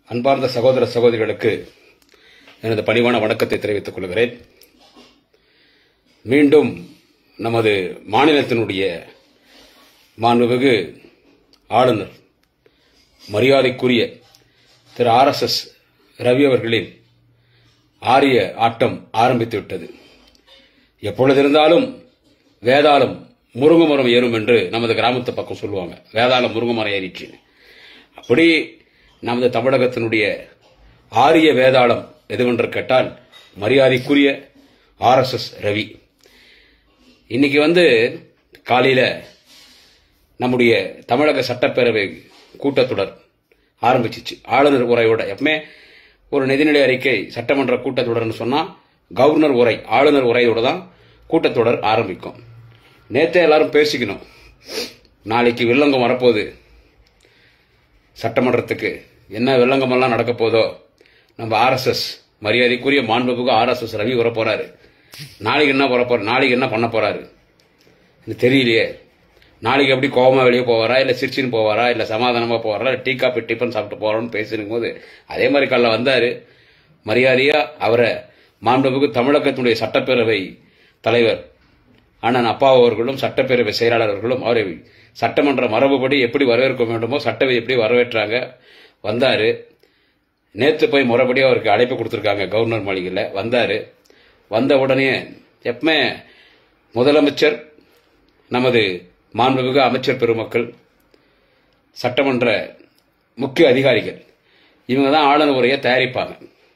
அன்பார்ந்த சகோதர சகோதரிகளுக்கு எனது பணிவான வணக்கத்தை தெரிவித்துக் கொள்கிறேன். மீண்டும் நமது மாநிலத்தினுடைய மாண்புமிகு ஆளுநர் மரியாதைக்குரிய திரு RSS ரவி அவர்களின் ஆரிய ஆட்டம் ஆரம்பித்துவிட்டது. எப்பொழுதிருந்தாலும் வேதாளம் முருங்கமரம் ஏறும் என்று நமது கிராமத்து பக்கம் சொல்லுவாங்க. வேதாளம் முருங்கமரம் ஏறிச்சு. அப்படி நமது தமிழகத்தினுடைய ஆரிய வேதாளம் எதுவென்று கேட்டால் மரியாதைக்குரிய RSS ரவி. இன்னைக்கு காலையில நம்முடைய தமிழக சட்டப்பேரவை கூட்டத்தொடர் ஆரம்பிச்சிச்சு. ஆளுநர் உரையோட எப்பவுமே ஒரு நிதிநிலை அறிக்கை சட்டமன்ற கூட்டத்தொடர்னு சொன்னா கவர்னர் உரை ஆளுநர் உரையோட தான் கூட்டத்தொடர் ஆரம்பிக்கும். நேத்தே எல்லாரும் பேசிக்கணும். நாளைக்கு வில்லங்கம் வரப்போகுது. சட்டமன்றத்துக்கு என்ன வில்லங்கமெல்லாம் நடக்க போதோ நம்ம RSS மரியாதைக்குரிய மாண்புமிகு RSS ரவி வர போறாரு. நாளைக்கு என்ன நாளைக்கு என்ன பண்ண போறாரு தெரியலையே. நாளைக்கு எப்படி கோபமா வெளியே போவாரா, இல்ல சிரிச்சின்னு போவாரா, இல்ல சமாதானமா போவாரா, டீ காப்பி டிஃபன் சாப்பிட்டு போறான்னு பேசினும் போது அதே மாதிரி காலைல வந்தாரு. மரியாதையா அவரை மாண்புமிகு தமிழகத்தினுடைய சட்டப்பேரவை தலைவர் அண்ணன் அப்பா அவர்களும் சட்டப்பேரவை செயலாளர்களும் அவரை சட்டமன்ற மரபுபடி எப்படி வரவேற்க வேண்டுமோ சட்டவை எப்படி வரவேற்றாங்க. வந்தாரு. நேற்று போய் முறைப்படி அவருக்கு அழைப்பு கொடுத்திருக்காங்க கவர்னர் மாளிகையில். வந்தாரு. வந்த உடனே எப்பவுமே முதலமைச்சர், நமது மாண்புமிகு அமைச்சர் பெருமக்கள், சட்டமன்ற முக்கிய அதிகாரிகள் இவங்க தான் ஆளுநர் உரையை தயாரிப்பாங்க.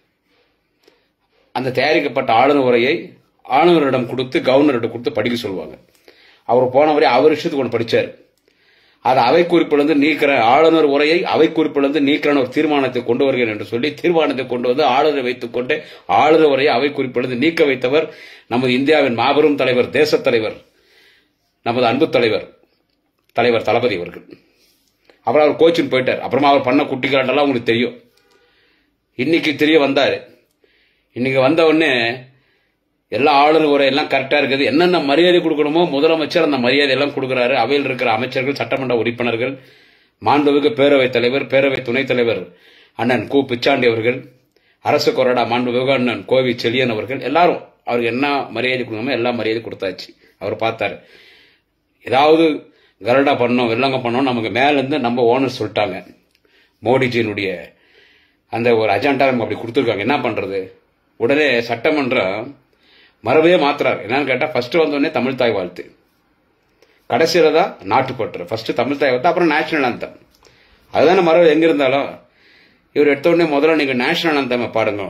அந்த தயாரிக்கப்பட்ட ஆளுநர் உரையை ஆளுநரிடம் கொடுத்து கவர்னரிடம் கொடுத்து படிக்க சொல்லுவாங்க. அவர் போன வரை அவர் இஷ்டத்துக்கு ஒன்று படிச்சார். அதை அவை குறிப்பிலிருந்து நீக்கிற ஆளுநர் உரையை அவை குறிப்பிலிருந்து நீக்கிற ஒரு தீர்மானத்தை கொண்டு வருகிறேன் என்று சொல்லி தீர்மானத்தை கொண்டு வந்து ஆளுநரை வைத்துக் கொண்டு ஆளுநர் உரையை அவை குறிப்பிலிருந்து நீக்க வைத்தவர் நமது இந்தியாவின் மாபெரும் தலைவர், தேச தலைவர், நமது அன்பு தலைவர் தலைவர் தளபதி அவர்கள். அப்புறம் அவர் கோச்சின்னு போயிட்டார். அப்புறமா அவர் பண்ண குட்டிகளாட்டெல்லாம் உங்களுக்கு தெரியும். இன்னைக்கு தெரிய வந்தாரு. இன்னைக்கு வந்த உடனே எல்லா ஆளுநர் உரை எல்லாம் கரெக்டா இருக்குது. என்னென்ன மரியாதை கொடுக்கணுமோ முதலமைச்சர் அந்த மரியாதை எல்லாம் கொடுக்கிறாரு. அவையில் இருக்கிற அமைச்சர்கள், சட்டமன்ற உறுப்பினர்கள், மாண்புமிகு பேரவைத் தலைவர், பேரவை துணைத் தலைவர் அண்ணன் கு பிச்சாண்டி அவர்கள், அரசு கொறடா மாண்புமிகு அண்ணன் கோவி செழியன் அவர்கள் எல்லாரும் அவருக்கு என்ன மரியாதை கொடுக்கணுமோ எல்லா மரியாதை கொடுத்தாச்சு. அவர் பார்த்தாரு. ஏதாவது கரடா பண்ணோம், வெள்ளங்க பண்ணோம், நமக்கு மேல இருந்து நம்ம ஓனர் சொல்லிட்டாங்க. மோடிஜியினுடைய அந்த ஒரு அஜெண்டா நம்ம அப்படி கொடுத்துருக்காங்க. என்ன பண்றது? உடனே சட்டமன்றம் மரபே மாத்துறாரு. என்னன்னு கேட்டா ஃபர்ஸ்ட் வந்தோடனே தமிழ் தாய் வாழ்த்து, கடைசியில தான் நாட்டுப்பற்று. ஃபர்ஸ்ட் தமிழ் தாய் வாழ்த்து, அப்புறம் நேஷனல் ஆந்தம். அதுதானே மரபு. எங்க இருந்தாலும் இவர் எடுத்த உடனே முதல்ல நீங்க நேஷனல் ஆந்தம் பாடுங்க.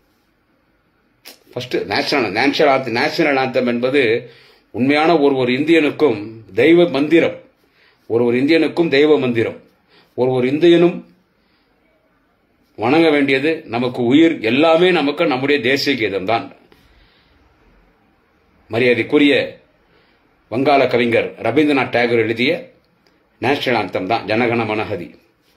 ஃபர்ஸ்ட் நேஷனல் ஆந்தம் என்பது உண்மையான ஒரு இந்தியனுக்கும் தெய்வ மந்திரம். ஒரு இந்தியனுக்கும் தெய்வ மந்திரம். ஒரு இந்தியனும் வணங்க வேண்டியது, நமக்கு உயிர், எல்லாமே நமக்கு நம்முடைய தேசிய கீதம் தான். மரியாதைக்குரிய வங்காள கவிஞர் ரவீந்திரநாத் டாகூர் எழுதிய நேஷனல் ஆந்தம் தான் ஜனகண மனஹதி.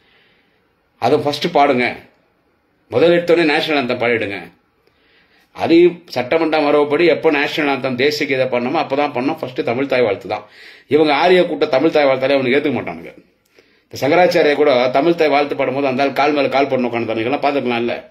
அதை ஃபர்ஸ்ட் பாடுங்க. முதல் எடுத்தோடனே நேஷனல் ஆந்தம் பாடிடுங்க. அதையும் சட்டமன்ற மரபுப்படி எப்போ நேஷனல் ஆந்தம் தேசிய கீதம் பண்ணணுமோ அப்பதான் பண்ணோம். ஃபர்ஸ்ட் தமிழ் தாய் வாழ்த்து தான். இவங்க ஆரிய கூட்ட தமிழ் தாய் வாழ்த்தாலே அவனுக்கு ஏற்றுக்க மாட்டானுங்க. இந்த சங்கராச்சாரிய கூட தமிழ் தாய் வாழ்த்து பாடும்போது அந்த கால் மேல கால் பண்ண உட்காந்து பார்த்துக்கலாம். இல்ல,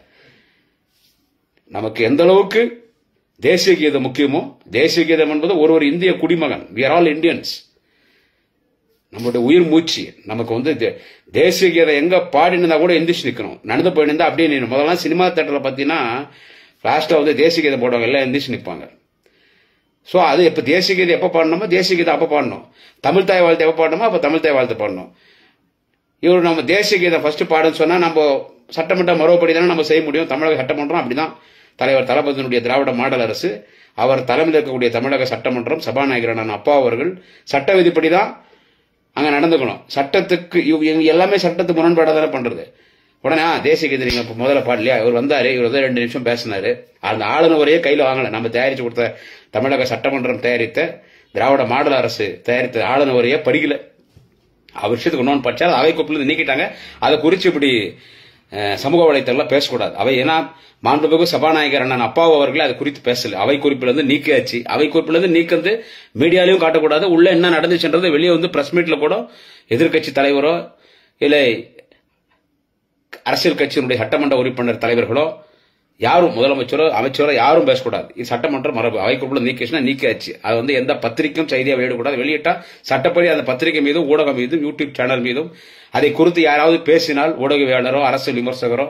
நமக்கு எந்த அளவுக்கு தேசிய கீதம் முக்கியமோ, தேசிய கீதம் என்பது ஒரு இந்திய குடிமகன், we are all Indians, நம்மளுடைய உயிர் மூச்சு. நமக்கு தேசிய கீதம் எங்க பாடினா கூட எந்திரிச்சு நிக்கணும். நடந்து போயிருந்தா அப்படியே நின்று. முதல்ல சினிமா தியேட்டர்ல பாத்தீங்கன்னா லாஸ்ட்ல தேசிய கீதம் போடுவாங்க, எல்லாம் எந்திரிச்சு நிற்பாங்க. சோ அது எப்ப தேசிய கீதம் எப்ப பாடணுமோ தேசிய கீதம் அப்ப பாடணும். தமிழ் தாய் வாழ்த்து எப்ப பாடணுமோ அப்ப தமிழ் தாய் வாழ்த்து பாடணும். இவர் நம்ம தேசிய கீதம் ஃபர்ஸ்ட் பாடுன்னு சொன்னா நம்ம சட்டமன்ற மரபுப்படி தானே நம்ம செய்ய முடியும். தமிழக சட்டமன்றம் அப்படிதான். தலைவர் தளபதியினுடைய திராவிட மாடல் அரசு, அவர் தலைமையில் இருக்கக்கூடிய தமிழக சட்டமன்றம், சபாநாயகரான அப்பா அவர்கள் சட்ட விதிப்படிதான் அங்க நடந்துக்கணும். சட்டத்துக்கு எல்லாமே சட்டத்துக்கு முரண்பாடா தானே பண்றது. உடனே தேசிய கீதம் நீங்க முதல்ல பாடலையா? இவர் வந்தாரு, இவர் 2 நிமிஷம் பேசினாரு. அந்த ஆளுநர் உரையே கையில வாங்கல. நம்ம தயாரிச்சு கொடுத்த தமிழக சட்டமன்றம் தயாரித்த திராவிட மாடல் அரசு தயாரித்த ஆளுநர் உரையே படிக்கல. அவர் விஷயத்துக்கு இன்னொன்று படிச்சா அவை கோப்பிலிருந்து நீக்கிட்டாங்க. அதை குறிச்சு இப்படி சமூக வலைத்தளம் பேசக்கூடாது. அவை ஏன்னா மாண்புமிகு சபாநாயகர் அண்ணன் அப்பா அவர்கள் அதை குறித்து பேசல. அவை குறிப்பிலிருந்து நீக்கியாச்சு. அவை குறிப்பிலிருந்து நீக்கிறது மீடியாலையும் காட்டக்கூடாது. உள்ள என்ன நடந்துச்சுன்றது வெளியே பிரஸ் மீட்ல கூட எதிர்கட்சி தலைவரோ இல்ல அரசியல் கட்சியினுடைய சட்டமன்ற உறுப்பினர் தலைவர்களோ யாரும் முதலமைச்சரோ அமைச்சரோ யாரும் பேசக்கூடாது. இது சட்டமன்ற மரபு. அவைக்குள்ள நீக்கிச்சுன்னா நீக்கியாச்சு. அது வந்து எந்த பத்திரிகையும் செய்தியா வெளியிடக்கூடாது. வெளியிட்டா சட்டப்படி அந்த பத்திரிகை மீதும் ஊடகம் மீதும் யூடியூப் சேனல் மீதும் அதை குறித்து யாராவது பேசினால் ஊடகவியலாளரோ அரசியல் விமர்சகரோ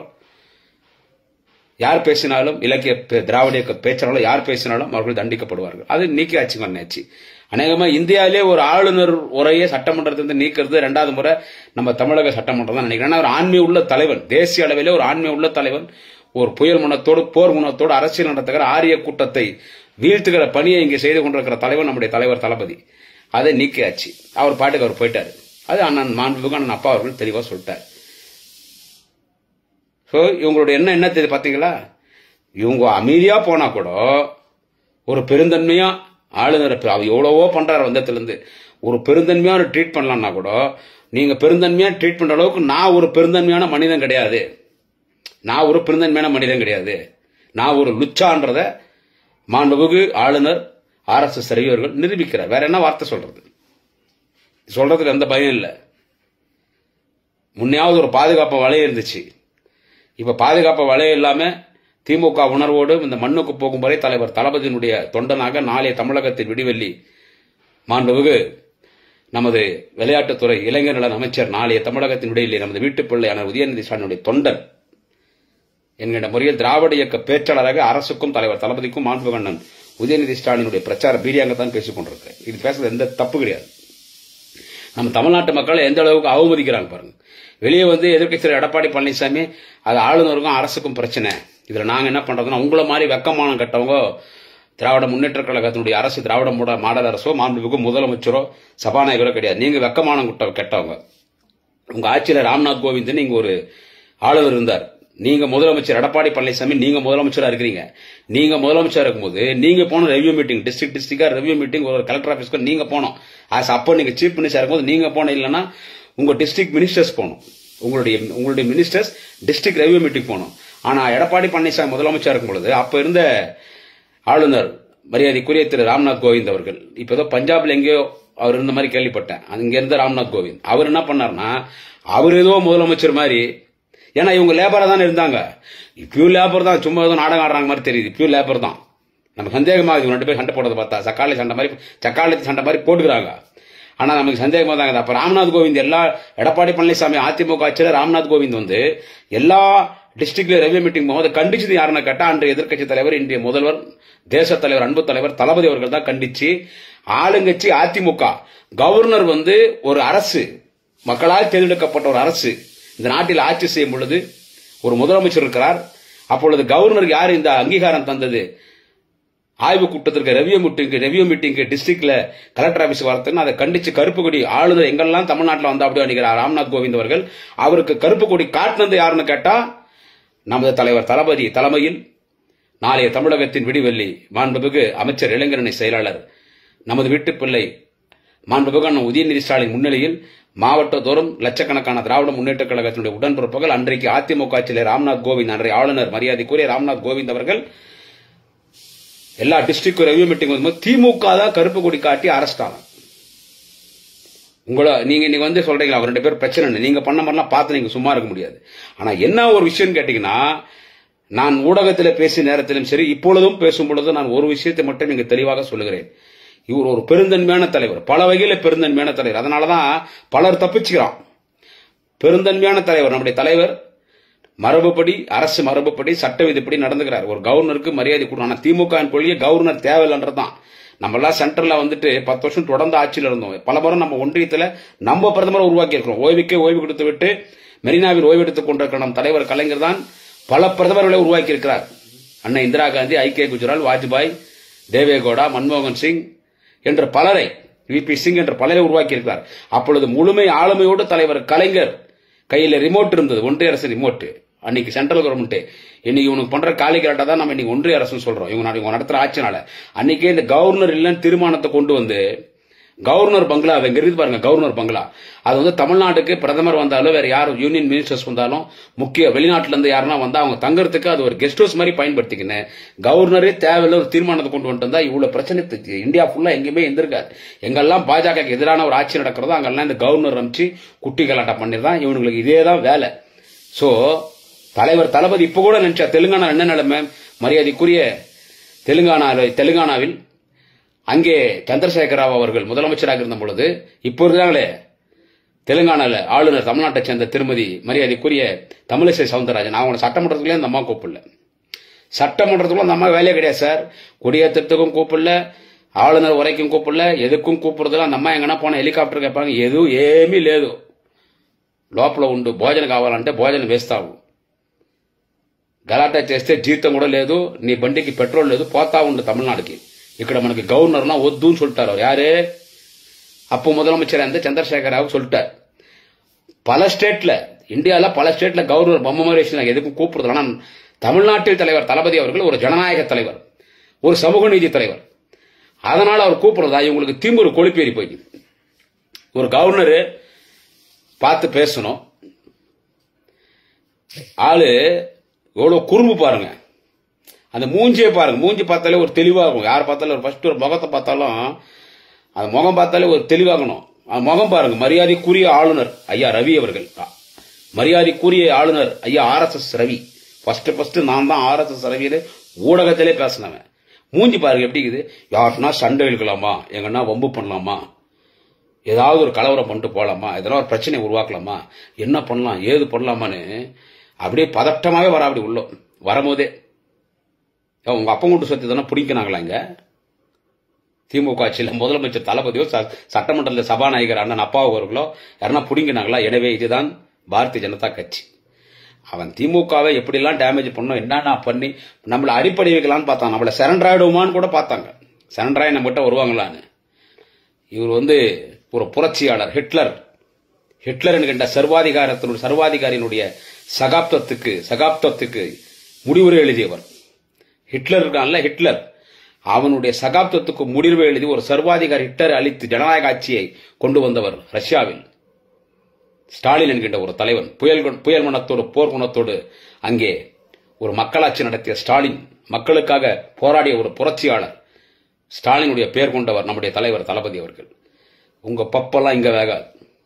யார் பேசினாலும் இலக்கிய திராவிட இயக்க பேச்சாளர்களோ யார் பேசினாலும் அவர்கள் தண்டிக்கப்படுவார்கள். அது நீக்கியாச்சு பண்ணாச்சு. அநேகமா இந்தியாவிலே ஒரு ஆளுநர் உரையை சட்டமன்றத்திலிருந்து நீக்கிறது ரெண்டாவது முறை நம்ம தமிழக சட்டமன்றம் தான் நினைக்கிறேன். ஒரு ஆண்மை உள்ள தலைவன், தேசிய அளவிலே ஒரு ஆண்மை உள்ள தலைவன், ஒரு புயல் முனத்தோடு போர் முனத்தோடு அரசியல் நடத்துகிற ஆரிய கூட்டத்தை வீழ்த்துகிற பணியை இங்கே செய்து கொண்டிருக்கிற தலைவன் நம்முடைய தலைவர் தளபதி. அதை நீக்கியாச்சு. அவர் பாட்டுக்கு அவர் போயிட்டாரு. அது அண்ணன் மாண்புமிகு அண்ணன் அப்பா அவர்கள் தெளிவா சொல்லிட்டார். சோ இவங்களுடைய என்ன தெரியுது பாத்தீங்களா? இவங்க அமைதியா போனா கூட ஒரு பெருந்தன்மையா ஆளுநர் எவ்வளவோ பண்றாரு வந்தத்திலிருந்து ஒரு பெருந்தன்மையா ட்ரீட் பண்ணலாம்னா கூட நீங்க பெருந்தன்மையா ட்ரீட் பண்ற அளவுக்கு நான் ஒரு பெருந்தன்மையான மனிதன் கிடையாது. நான் ஒரு லுச்சான்றத மாண்புமிகு ஆளுநர் RSS அறிவியர்கள் நிரூபிக்கிறார். வேற என்ன வார்த்தை சொல்றதுக்கு எந்த பயம் இல்லை. முன்னையாவது ஒரு பாதுகாப்பு வலையம் இருந்துச்சு. இப்ப பாதுகாப்பு வலையம் இல்லாம திமுக உணர்வோடு இந்த மண்ணுக்கு போகும் வரை தலைவர் தளபதியினுடைய தொண்டனாக நாளைய தமிழகத்தின் விடிவெள்ளி மாண்புமிகு நமது விளையாட்டுத்துறை இளைஞர் நலன் அமைச்சர் நாளைய தமிழகத்தின் விடிவெள்ளி நமது வீட்டுப்பிள்ளையான உதயநிதி ஸ்டாலினுடைய தொண்டன் என்கின்ற முறையில் திராவிட இயக்க பேச்சாளராக அரசுக்கும் தலைவர் தளபதிக்கும் மாண்புமிகு அண்ணன் உதயநிதி ஸ்டாலினுடைய பிரச்சார பீடியாங்கத்தான் பேசிக் கொண்டிருக்கிறேன். இது பேசுறது எந்த தப்பு கிடையாது. நம்ம தமிழ்நாட்டு மக்களை எந்த அளவுக்கு அவமதிக்கிறாங்க பாருங்க. வெளியே வந்து எதிர்க்கட்சி எடப்பாடி பழனிசாமி அது ஆளுநருக்கும் அரசுக்கும் பிரச்சனை. இதுல நாங்க என்ன பண்றதுன்னா உங்களை மாதிரி வெக்கமானம் கட்டவங்க திராவிட முன்னேற்ற கழகத்தினுடைய அரசு திராவிட மாடல் அரசோ மாண்புமிகு முதலமைச்சரோ சபாநாயகரோ கிடையாது. நீங்க வெக்கமானம் கெட்டவங்க. உங்க ஆட்சியில ராம்நாத் கோவிந்த் நீங்க ஒரு ஆளுநர் இருந்தார். நீங்க முதலமைச்சர் எடப்பாடி பழனிசாமி நீங்க முதலமைச்சரா இருக்கிறீங்க. நீங்க முதலமைச்சர் இருக்கும்போது நீங்க போன ரெவ்யூ மீட்டிங் டிஸ்ட்ரிக்டா ரெவ்யூ மீட்டிங் ஒரு கலெக்டர் ஆபீஸ்க்கு நீங்க போனோம். அப்போ நீங்க சீஃப் மினிஸ்டர் இருக்கும்போது நீங்க போன இல்லைன்னா உங்க டிஸ்ட்ரிக்ட் மினிஸ்டர்ஸ் போகணும். உங்களுடைய மினிஸ்டர்ஸ் டிஸ்ட்ரிக்ட் ரெவ்யூ மீட்டிங் போகணும். ஆனா எடப்பாடி பழனிசாமி முதலமைச்சர் இருக்கும் பொழுது அப்ப இருந்த ஆளுநர் மரியாதைக்குரிய திரு ராம்நாத் கோவிந்த் அவர்கள் இப்ப ஏதோ பஞ்சாப்ல எங்கேயோ அவர் இருந்த மாதிரி கேள்விப்பட்டேன். அங்க இருந்த ராம்நாத் கோவிந்த் அவர் என்ன பண்ணார்னா அவர் ஏதோ முதலமைச்சர் மாதிரி, ஏன்னா இவங்க லேபரா தானே இருந்தாங்க. இப்பயும் லேபர் தான், சும்மா ஏதோ நாடகம் ஆடுறாங்க மாதிரி தெரியுது. இப்பயும் லேபர் தான். நம்ம சந்தேகமாக இவங்க 2 பேர் சண்டை போடுறத பார்த்தா சக்காலத்தி சண்டை மாதிரி போட்டுக்கிறாங்க. ஆனா நமக்கு சந்தேகமா தாங்க. அப்ப ராம்நாத் கோவிந்த் எடப்பாடி பழனிசாமி அதிமுக ஆட்சியில ராம்நாத் கோவிந்த் வந்து எல்லா டிஸ்ட்ரிக்ட்ல ரெவ்யூ மீட்டிங் போகும்போது கண்டிச்சது யாருன்னு கேட்டா அன்றைய எதிர்க்கட்சி தலைவர் இன்றைய முதல்வர் தேச தலைவர் அன்பு தலைவர் தளபதி அவர்கள் தான் கண்டிச்சு. ஆளுங்கட்சி அதிமுக கவர்னர் வந்து ஒரு அரசு மக்களால் தேர்ந்தெடுக்கப்பட்ட ஒரு அரசு இந்த நாட்டில் ஆட்சி செய்யும் பொழுது ஒரு முதலமைச்சர் இருக்கிறார். அப்பொழுது கவர்னருக்கு யார் இந்த அங்கீகாரம் தந்தது? ஆய்வு கூட்டத்திற்கு ரெவ்யூ மீட்டிங் டிஸ்ட்ரிக்ட்ல கலெக்டர் ஆபீஸ் வரதுன்னு அதை கண்டிச்சு கருப்பு கொடி ஆளுநர் எங்கெல்லாம் தமிழ்நாட்டில் வந்தா அப்படி அணிகிறார் ராம்நாத் கோவிந்த் அவர்கள். அவருக்கு கருப்பு கொடி காட்டினது யாருன்னு கேட்டா நமது தலைவர் தளபதி தலைமையில் நாளைய தமிழகத்தின் விடிவெள்ளி மாண்புமிகு அமைச்சர் இளைஞரணி செயலாளர் நமது வீட்டு பிள்ளை மாண்புமிகு அண்ணன் உதயநிதி ஸ்டாலின் முன்னிலையில் மாவட்டத்தோறும் லட்சக்கணக்கான திராவிட முன்னேற்ற கழகத்தினுடைய உடன்பிறப்புகள் அன்றைக்கு அதிமுக ஆட்சியிலே ராம்நாத் கோவிந்த் அன்றைய ஆளுநர் மரியாதைக்குரிய ராம்நாத் கோவிந்த் அவர்கள் எல்லா டிஸ்ட்ரிக்ட் ரெவ்யூ மீட்டிங் வரும்போது திமுக தான் கருப்பு கொடி காட்டி அரெஸ்ட் ஆனாங்க. நீங்க வந்து சொல்றீங்களா அவர் 2 பேர் பிரச்சனை நீங்க பண்ண மாதிரிலாம் பார்த்து நீங்க சும்மா இருக்க முடியாது. ஆனா என்ன ஒரு விஷயம் கேட்டீங்கன்னா, நான் ஊடகத்தில் பேசிய நேரத்திலும் சரி இப்பொழுதும் பேசும் பொழுது நான் ஒரு விஷயத்தை மட்டும் இங்கு தெளிவாக சொல்லுகிறேன். இவர் ஒரு பெருந்தன்மையான தலைவர், பல வகையில பெருந்தன்மையான தலைவர். அதனாலதான் பலர் தப்பிச்சுக்கிறான். பெருந்தன்மையான தலைவர் நம்முடைய தலைவர் மரபுப்படி அரசு மரபுப்படி சட்ட விதிப்படி நடந்துக்கிறார். ஒரு கவர்னருக்கு மரியாதை கொடுக்கணும். ஆனா திமுக கொள்கையே கவர்னர் தேவையில்லைன்றதான். நம்ம எல்லாம் சென்ட்ரல்ல வந்துட்டு 10 வருஷம் தொடர்ந்து ஆட்சியில் இருந்தோம். பல முறை நம்ம ஒன்றியத்தில் நம்ம பிரதமரை உருவாக்கி இருக்கிறோம். ஓய்வு கொடுத்து விட்டு மெரினாவில் ஓய்வெடுத்துக் கொண்டிருக்கிற நம் தலைவர் கலைஞர் தான் பல பிரதமர்களை உருவாக்கி இருக்கிறார். அண்ணன் இந்திரா காந்தி, ஐக்கிய குஜரால், வாஜ்பாய், தேவேகவுடா, மன்மோகன் சிங் என்ற பலரை, VP சிங் என்ற பலரை உருவாக்கி இருக்கிறார். அப்பொழுது முழுமை ஆளுமையோடு தலைவர் கலைஞர் கையில் ரிமோட் இருந்தது, ஒன்றிய அரசு ரிமோட். அன்னைக்கு சென்ட்ரல் கவர்மெண்ட். இன்னைக்கு இவனுக்கு பண்ற காலிகராட்டா தான் நம்ம இன்னைக்கு ஒன்றிய அரசு சொல்றோம். இவங்க நடத்துற ஆட்சினால அன்னைக்கே இந்த கவர்னர் இல்லன்னு தீர்மானத்தை கொண்டு வந்து கவர்னர் பங்களா எங்க இருக்கு பாருங்க, கவர்னர் பங்களா. அது வந்து தமிழ்நாட்டுக்கு பிரதமர் வந்தாலும் வேற யாரும் யூனியன் மினிஸ்டர்ஸ் வந்தாலும் முக்கிய வெளிநாட்டுல இருந்து யாருன்னா வந்தா அவங்க தங்கறதுக்கு அது ஒரு கெஸ்ட் ஹவுஸ் மாதிரி பயன்படுத்திக்கின்னு கவர்னரே தேவையில்ல ஒரு தீர்மானத்தை கொண்டு வந்துட்டு இருந்தா இவ்வளவு பிரச்சனை இந்தியா ஃபுல்லா எங்கேயுமே இருந்திருக்காது. எங்கெல்லாம் பாஜக எதிரான ஒரு ஆட்சி நடக்கிறதோ அங்கெல்லாம் இந்த கவர்னர் அமைச்சு குட்டி கலாட்டம் பண்ணிருந்தான். இவங்களுக்கு இதேதான் வேலை. சோ தலைவர் தளபதி இப்ப கூட நினைச்சா தெலுங்கானா என்ன நிலைமை, மரியாதைக்குரிய தெலுங்கானாவில் அங்கே சந்திரசேகர ராவ் அவர்கள் முதலமைச்சராக இருந்த பொழுது இப்போ இருந்தாங்களே தெலுங்கானால ஆளுநர் தமிழ்நாட்டை சேர்ந்த திருமதி மரியாதைக்குரிய தமிழிசை சவுந்தரராஜன், அவங்க சட்டமன்றத்துக்குள்ளே அந்த அம்மா கூப்பிடல. சட்டமன்றத்துக்குள்ள அந்த அம்மா வேலையே கிடையாது சார். குடியேற்றத்துக்கும் கூப்பிடல, ஆளுநர் உரைக்கும் கூப்பிடல, எதுக்கும் கூப்பிடுறதுல அந்த అమ్మాయి எங்கன்னா போன హెలికాప్టర్ கேட்பாங்க. ఏమీ లేదు, లోపల ఉండు భోజనం కావాలంటే భోజనం వేస్తావు, గలాటా చేస్తే జీతం కూడా లేదు, నీ బండికి పెట్రోల్ లేదు, పోతా ఉండు తమిళనాడుకి. ఇక్కడ మనకి గవర్నర్னா వద్దుன்னு சொல்லிட்டார். அவர் யாரு? அப்போ முதலமைச்சர் அந்த சந்திரசேகர ராவ் சொல்லிட்டார். பல ஸ்டேட்ல, இந்தியால பல ஸ்டேட்ல கவர்னர் பொம்மை மாதிரி வச்சிருந்தாங்க, எதுக்கும் கூப்பிடுறது. ஆனா தமிழ்நாட்டில் தலைவர் தளபதி அவர்கள் ஒரு ஜனநாயக தலைவர், ஒரு சமூக நீதி தலைவர். அதனால அவர் கூப்பிடுறதா இவங்களுக்கு திமுரு கொழுப்பேறி போய் ஒரு கவர்னர் பார்த்து பேசணும். ஆளு எவ்வளவு குறும்பு பாருங்க, அந்த மூஞ்சியை பாருங்க. மூஞ்சி பார்த்தாலே ஒரு தெளிவாகும். யார் பார்த்தாலும் ஃபர்ஸ்ட் ஒரு முகத்தை பார்த்தாலும் அந்த முகம் பார்த்தாலே ஒரு தெளிவாகணும். அந்த முகம் பாருங்க. மரியாதைக்குரிய ஆளுநர் ஐயா ரவி அவர்கள், மரியாதைக்குரிய ஆளுநர் ஐயா RSS ரவி. ஃபர்ஸ்ட் நான் தான் RSS ரவியில ஊடகத்திலே பேசினவன். மூஞ்சி பாருங்க எப்படி இருக்குது. யாருன்னா சண்டை இழுக்கலாமா, எங்கன்னா வம்பு பண்ணலாமா, ஏதாவது ஒரு கலவரம் பண்ணிட்டு போலாமா, எதனா ஒரு பிரச்சனை உருவாக்கலாமா, என்ன பண்ணலாம் ஏது பண்ணலாமான்னு அப்படியே பதட்டமாவே வர. அப்படி உள்ள வரும்போதே உங்க அப்பா கூட்டு சொத்து தானே பிடிக்கினாங்களா இங்க திமுக ஆட்சியில் முதலமைச்சர் தளபதியோ சட்டமன்றத்தில் சபாநாயகர் அண்ணன் அப்பா அவர்களோ யாருன்னா பிடிங்கினாங்களா? எனவே இதுதான் பாரதிய ஜனதா கட்சி. அவன் திமுகவை எப்படிலாம் டேமேஜ் பண்ணோம், என்னன்னா பண்ணி நம்மள அடிப்படை வைக்கலான்னு பார்த்தாங்க, நம்மள சரண்டர் ஆயிடுவான்னு கூட பார்த்தாங்க. சரண்டராய் நம்ம கிட்ட வருவாங்களான்னு. இவர் ஒரு புரட்சியாளர், ஹிட்லர் என்கின்ற சர்வாதிகாரியினுடைய சகாப்தத்துக்கு முடிவுரை எழுதியவர். ஹிட்லர் இருக்கான்ல, ஹிட்லர் அவனுடைய சகாப்தத்துக்கு முடிவு எழுதி ஒரு சர்வாதிகாரி ஹிட்லர் அழித்து ஜனநாயக ஆட்சியை கொண்டு வந்தவர் ரஷ்யாவில். ஸ்டாலின் என்கின்ற ஒரு தலைவன், புயல் மனத்தோடு போர் குணத்தோடு அங்கே ஒரு மக்களாட்சி நடத்திய ஸ்டாலின், மக்களுக்காக போராடிய ஒரு புரட்சியாளர். ஸ்டாலினுடைய பெயர் கொண்டவர் நம்முடைய தலைவர் தளபதி அவர்கள். உங்க பப்பெல்லாம் இங்க வேகாது.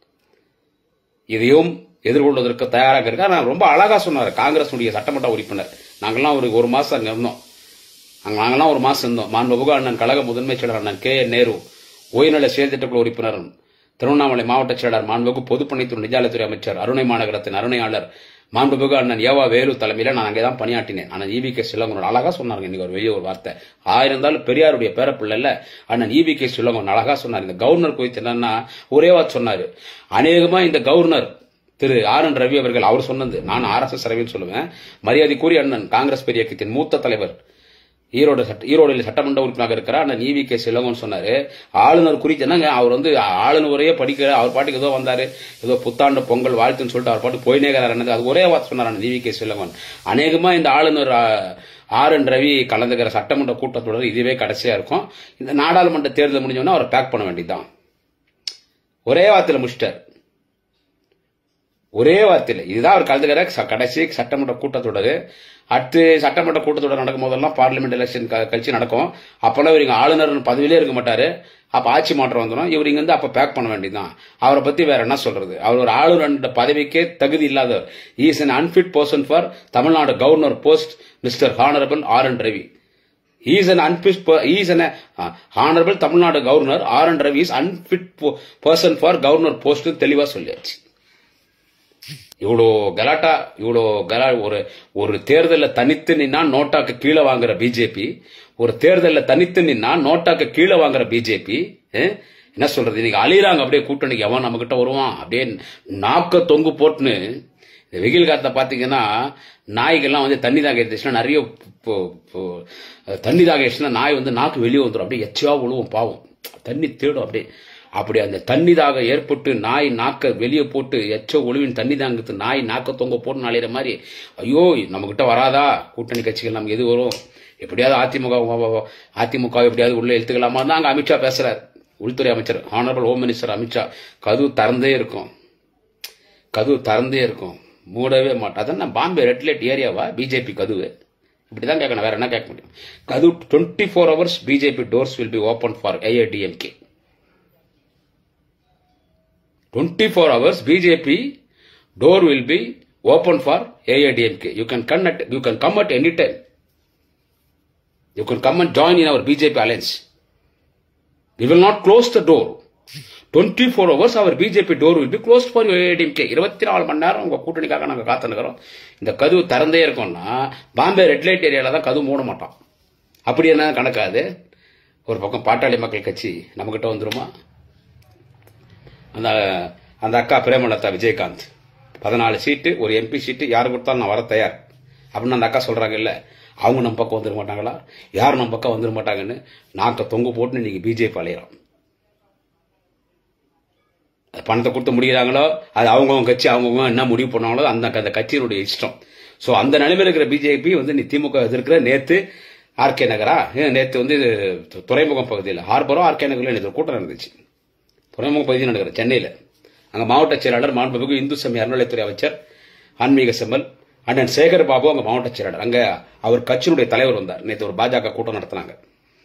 இதையும் எதிர்கொள்வதற்கு தயாராக இருக்கார். நான் ரொம்ப அழகா சொன்னார் காங்கிரஸ் சட்டமன்ற உறுப்பினர். நாங்கெல்லாம் ஒரு மாசம் அங்க இருந்தோம். நாங்கெல்லாம் ஒரு மாசம் இருந்தோம். மாண்புமிகு அண்ணன் கழக முதன்மை செயலர் அண்ணன் KN நேரு, ஓய்நல செயல்திட்டக்குழு உறுப்பினர், திருவண்ணாமலை மாவட்ட செயலர், மாண்புமிகு பொதுப்பணித்துறை நெடுஞ்சாலைத்துறை அமைச்சர், அருணை மாநகரத்தின் அருணையாளர் மாண்புமிகு அண்ணன் ஏவா வேலு தலைமையில நான் அங்கேதான் பணியாற்றினேன். அண்ணன் EBK சிலங்கன் அழகா சொன்னாங்க. இன்னைக்கு ஒரு வெளியே ஒரு வார்த்தை, ஆயிருந்தாலும் பெரியாருடைய பேரப்பிள்ளை இல்ல அண்ணன் EBK சிலங்கன் அழகா சொன்னார். இந்த கவர்னர் குறித்து என்னன்னா ஒரே வார்த்தை சொன்னாரு. அநேகமா இந்த கவர்னர் திரு RN ரவி அவர்கள் அவர் சொன்னது, நான் RSS ரவின்னு சொல்லுவேன், மரியாதைக்குரிய அண்ணன் காங்கிரஸ் பெரிய இயக்கத்தின் மூத்த தலைவர், ஈரோடு சட்டமன்ற உறுப்பினராக இருக்கிறார் அண்ணன் EBK சிலங்கன் சொன்னாரு. ஆளுநர் குறித்து என்னங்க, அவர் ஆளுநர் உரையே படிக்கிற, அவர் பாட்டுக்கு ஏதோ வந்தாரு, ஏதோ புத்தாண்டு பொங்கல் வாழ்த்துன்னு சொல்லிட்டு அவர் பாட்டு போயினேங்கிறார். அது ஒரே வார்த்தை சொன்னார் அண்ணன் EBK சிலங்கன். அநேகமா இந்த ஆளுநர் RN ரவி கலந்துக்கிற சட்டமன்ற கூட்டத்தொடர் இதுவே கடைசியா இருக்கும். இந்த நாடாளுமன்ற தேர்தல் முடிஞ்சோன்னா அவரை பேக் பண்ண வேண்டியதுதான். ஒரே வார்த்தையில முடிச்சிட்டார். ஒரே வார்த்தையில் இதுதான் அவர் கலந்துக்கிற கடைசி சட்டமன்ற கூட்டத்தொடர். அடுத்து சட்டமன்ற கூட்டத்தொடர் நடக்கும் போதெல்லாம் பார்லிமெண்ட் எலெக்ஷன் கட்சி நடக்கும். அப்பெல்லாம் இவர் ஆளுநர் பதவியிலே இருக்க மாட்டாரு. அப்ப ஆட்சி மாற்றம் வந்துடும். இவர் இங்க அப்ப பேக் பண்ண வேண்டியதுதான். அவரை பத்தி வேற என்ன சொல்றது? அவர் ஒரு ஆளுநர் பதவிக்கே தகுதி இல்லாதவர். Is an unfit person for Tamil Nadu governor post mister honourable RN Ravi. He is an honorable Tamil Nadu governor RN Ravi is unfit person for governor post தெளிவா சொல்லியாச்சு. இவ்வளோ ஒரு தேர்தலில் தனித்து நின்னா நோட்டாக்கு கீழே வாங்குற பிஜேபி, ஒரு தேர்தலில் தனித்து நின்னா நோட்டாக்கு கீழே வாங்குற பிஜேபி என்ன சொல்றது? இன்னைக்கு அழியிறாங்க அப்படியே கூட்டணிக்கு. எவன் நம்ம கிட்ட வருவான் அப்படியே நாக்க தொங்கு போட்டுன்னு. இந்த வெயில் காலத்தை பாத்தீங்கன்னா நாய்கள்லாம் தண்ணி தாக எடுத்துச்சுன்னா, நிறைய தண்ணி தாக எடுத்துச்சுன்னா நாய் நாக்கு வெளியே வந்துடும். அப்படியே எச்சா விழுவும், பாவம் தண்ணி தேடும். அப்படி அந்த தண்ணி தாக ஏற்பட்டு நாய் நாக்க வெளியே போட்டு எச்ச ஒளிவின் தண்ணி தாங்கிறது நாய் நாக்க தொங்க போட்டு நாளையிற மாதிரி. ஐயோ நம்ம கிட்ட வராதா கூட்டணி கட்சிகள், நமக்கு எது வரும்? எப்படியாவது அதிமுக எப்படியாவது உள்ள எழுத்துக்கலாமா தான் அங்க அமித்ஷா பேசுறாரு. உள்துறை அமைச்சர் ஹானரபிள் ஹோம் மினிஸ்டர் அமித்ஷா. கதவு திறந்தே இருக்கும், மூடவே மாட்டா. அதான் பாம்பே ரெட் லைட் ஏரியாவா பிஜேபி கதவு? இப்படிதான் கேட்கணும், வேற என்ன கேட்க முடியும்? கதவு 24 hours BJP doors will be open for AIADMK. 24 hours BJP door will be open for AIDMK. You can come at any time. You can come and join in our BJP alliance. We will not close the door. 24 hours our BJP door will be closed for AIDMK. 24 மணி நேரம் உங்க கூட்டணிக்காக நாங்க காத்துக்கிறோம். இந்த கதவு திறந்தே இருக்கும்னா Bombay red light ஏரியால தான் கதவு மூட மாட்டோம். அப்படி என்ன கணக்காது? ஒரு பக்கம் பாட்டாளி மக்கள் கட்சி நம்மகிட்ட வந்துருமா? அந்த அக்கா பிரேமலதா விஜயகாந்த் 14 சீட்டு ஒரு MP சீட்டு யாரு கொடுத்தாலும் நான் வர தயார் அப்படின்னு அந்த அக்கா சொல்றாங்க. இல்ல அவங்க நம்ம பக்கம் வந்துட மாட்டாங்களா? யாரும் நம்ம பக்கம் வந்துட மாட்டாங்கன்னு நாக்க தொங்கு போட்டு நீங்க BJP அலையிறோம். பணத்தை கொடுத்து முடிகிறாங்களோ அது அவங்கவுங்க கட்சி அவங்கவுங்க என்ன முடிவு பண்ணாங்களோ அந்த கட்சியினுடைய இஷ்டம். சோ அந்த நிலைமையில் இருக்கிற BJP வந்து நீ திமுக எதிர்க்கிற. நேத்து RK நகரா, நேத்து வந்து துறைமுகம் பகுதியில் ஹார்பரோ RK நகரில் நேற்று கூட்டம் நடந்துச்சு. துறைமுக பகுதியில் நடக்கிற சென்னையில் அங்க மாவட்ட செயலாளர் மாண்புமிகு இந்து சமய அறநிலையத்துறை அமைச்சர் ஆன்மீக செம்மல் அண்ணன் சேகர் பாபு அங்க மாவட்ட செயலாளர். அங்க அவர் கட்சியினுடைய தலைவர் வந்தார். நேற்று ஒரு பாஜக கூட்டம் நடத்தினாங்க.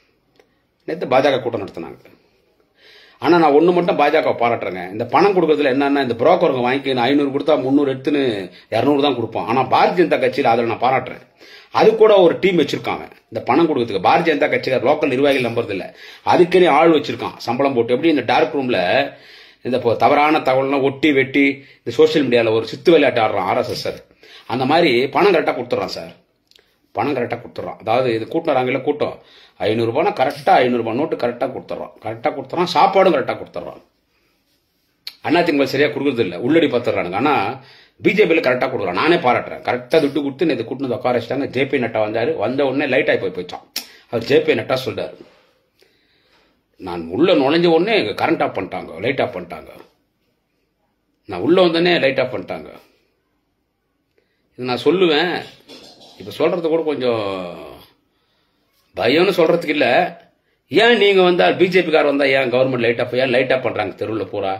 ஆனா நான் ஒண்ணு மட்டும் பாஜக பாராட்டுறேங்க. இந்த பணம் கொடுக்கறதுல என்னன்னா, இந்த புரோக்கருங்க வாங்கி 500 கொடுத்தா 300 எடுத்துன்னு 200 தான் கொடுப்பான். ஆனா பாரதிய ஜனதா கட்சியில் அதில் நான் பாராட்டுறேன். அது கூட ஒரு டீம் வச்சிருக்காங்க இந்த பணம் கொடுக்கறதுக்கு. பாரதிய ஜனதா கட்சிக்கார லோக்கல் நிர்வாகிகள் நம்புறது இல்ல, அதுக்குன்னு ஆள் வச்சிருக்கான் சம்பளம் போட்டு. எப்படி இந்த டார்க் ரூம்ல இந்த தவறான தகவல்லாம் ஒட்டி வெட்டி இந்த சோசியல் மீடியால ஒரு சித்து விளையாட்டு ஆடுறான் RSS சார். அந்த மாதிரி பணம் கரெக்டா கொடுத்துறான் சார். பணம் கரெக்டா கொடுத்துறான். அதாவது இது கூட்டினாங்கல்ல கூட்டம் 500 ரூபாய் கரெக்டா 500 ரூபாய் நோட்டு கரெக்டா கொடுத்துறான். சாப்பாடும் கரெக்டா கொடுத்துறான். அதிமுக சரியா கொடுக்கறது இல்ல, உள்ளடி பத்துறானுங்க. ஆனா BJP கரெக்டா கொடுக்குறான். நானே பாராட்டுறேன். கரெக்டா துட்டு கொடுத்து நேற்று கூட்டினது உட்கார வச்சிட்டாங்க. JP நட்டா வந்தாரு. வந்த உடனே லைட் ஆகி போயிட்டான். அவர் JP நட்டா சொல்றாரு, நான் உள்ள நுழைஞ்ச உடனே கரண்ட் ஆஃப் பண்ணிட்டாங்க, லைட் ஆஃப் பண்ணிட்டாங்க. நான் உள்ள வந்தோடனே லைட் ஆஃப் பண்ணிட்டாங்க. இது நான் சொல்லுவேன். இப்ப சொல்றது கூட கொஞ்சம் பயம்னு சொல்றதுக்கு இல்ல. ஏன் நீங்க வந்தா BJP கார் வந்தா ஏன் கவர்மெண்ட் லைட் ஆஃப் பண்றாங்க தெருவில் பூரா?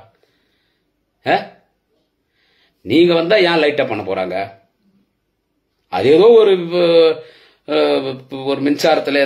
நீங்க வந்தா ஏன் லைட் ஆஃப் பண்ண போறாங்க? அது ஏதோ ஒரு மின்சாரத்தில்